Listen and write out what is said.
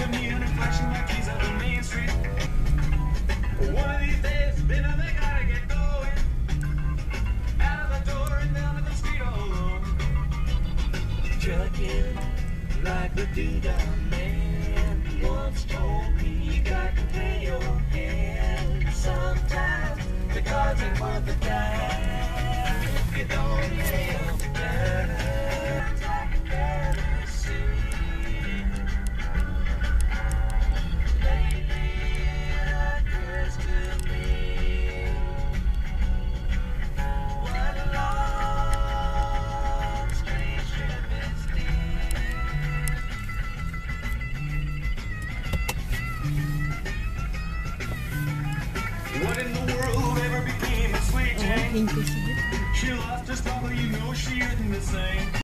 of neon and flashing like keys on the main street. One of these days, they know they gotta get going. Out of the door and down to the street all alone. Trucking like the doodah man once told me, you got to pay your hand sometimes. The cards ain't worth the dime if you don't lay them down. I can barely see. Lately it occurs to me, what a long, strange trip it's been. What in the world ever became of Sweet Jane? She lost her style, you know she isn't the same.